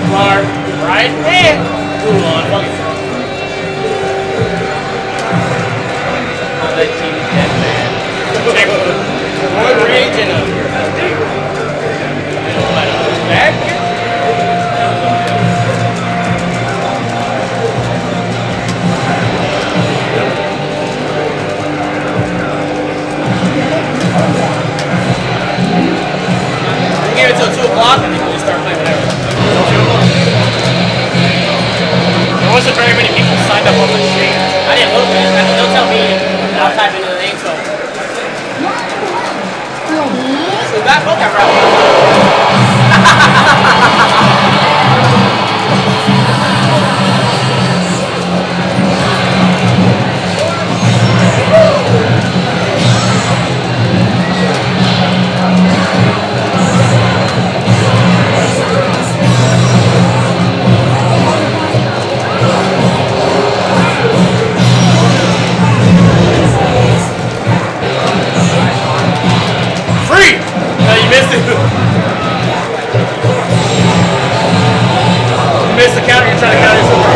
Smart. Right? Eh. Move on. Fuck it. I'll let Team Dead Man. Check one rage and a back. Give it till 2 o'clock and then we'll just start playing whatever. There wasn't very many people signed up on the stream. I didn't look, man. They'll tell me and I'll type into the name, so. So that book I brought. You missed it. You missed the counter. You're trying to counter somewhere.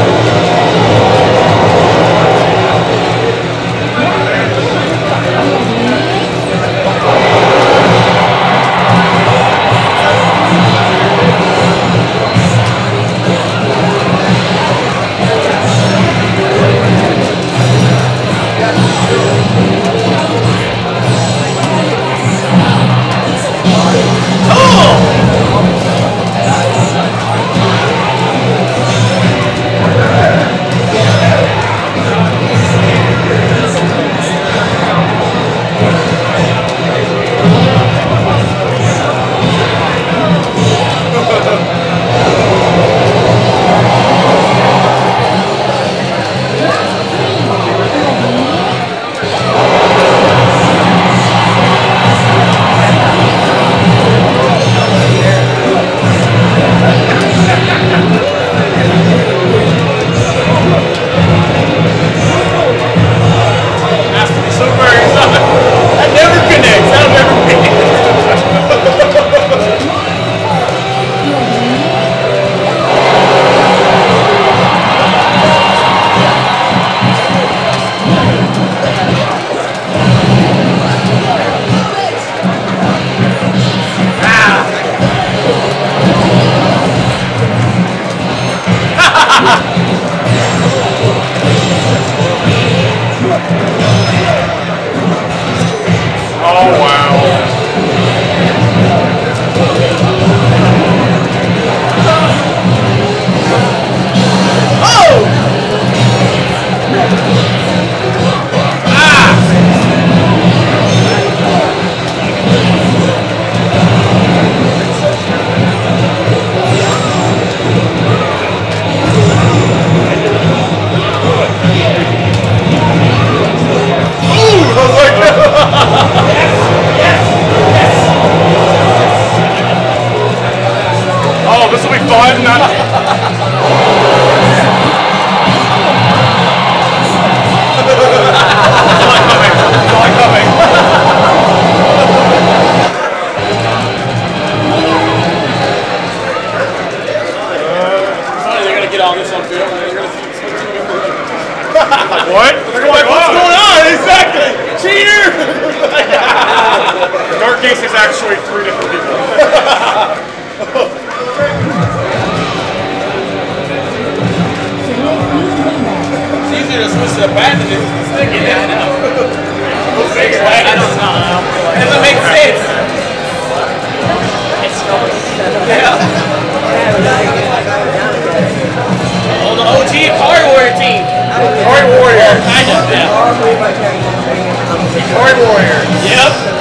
What? They're like, what's going on? Exactly! Cheater! Dark Ace is actually 3 different people. It's easier to switch to the bat than it is to the stick. Yeah, I know. We'll figure it out. I don't know. It doesn't make sense. It's yeah. Oh, the OG Card Warrior team. Card Warrior. Kind of, yeah. Card Warrior. Yep.